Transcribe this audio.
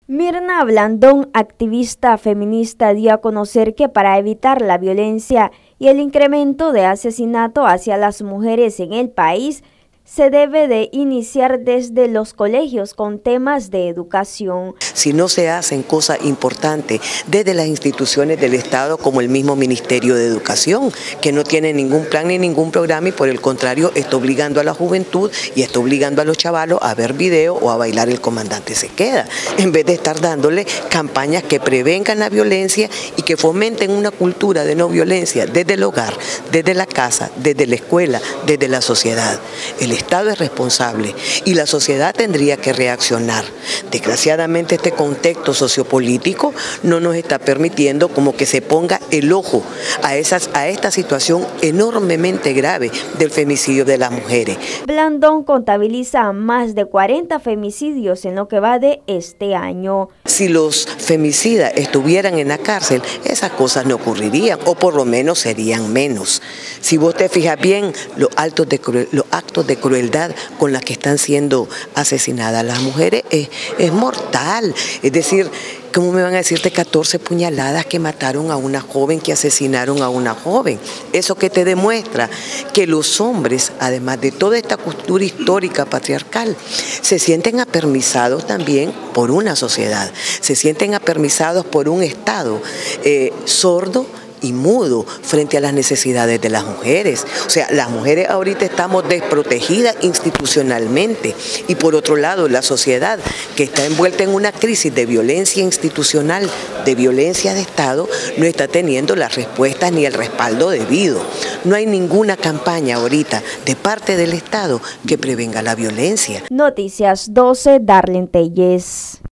Mirna Blandón, activista feminista, dio a conocer que para evitar la violencia y el incremento de asesinato hacia las mujeres en el país, se debe de iniciar desde los colegios con temas de educación. Si no se hacen cosas importantes desde las instituciones del Estado como el mismo Ministerio de Educación, que no tiene ningún plan ni ningún programa y por el contrario está obligando a la juventud y está obligando a los chavalos a ver video o a bailar El Comandante se queda, en vez de estar dándole campañas que prevengan la violencia y que fomenten una cultura de no violencia desde el hogar, desde la casa, desde la escuela, desde la sociedad. El Estado es responsable y la sociedad tendría que reaccionar. Desgraciadamente este contexto sociopolítico no nos está permitiendo como que se ponga el ojo a esta situación enormemente grave del femicidio de las mujeres. Blandón contabiliza más de 40 femicidios en lo que va de este año. Si los femicidas estuvieran en la cárcel, esas cosas no ocurrirían o por lo menos serían menos. Si vos te fijas bien, los actos de crueldad con las que están siendo asesinadas las mujeres es mortal. Es decir, ¿cómo me van a decirte 14 puñaladas que mataron a una joven, que asesinaron a una joven? Eso que te demuestra que los hombres, además de toda esta cultura histórica patriarcal, se sienten apermisados también por una sociedad, se sienten apermisados por un Estado sordo y mudo frente a las necesidades de las mujeres. O sea, las mujeres ahorita estamos desprotegidas institucionalmente y por otro lado la sociedad que está envuelta en una crisis de violencia institucional, de violencia de Estado, no está teniendo las respuestas ni el respaldo debido. No hay ninguna campaña ahorita de parte del Estado que prevenga la violencia. Noticias 12, Darlene Telles.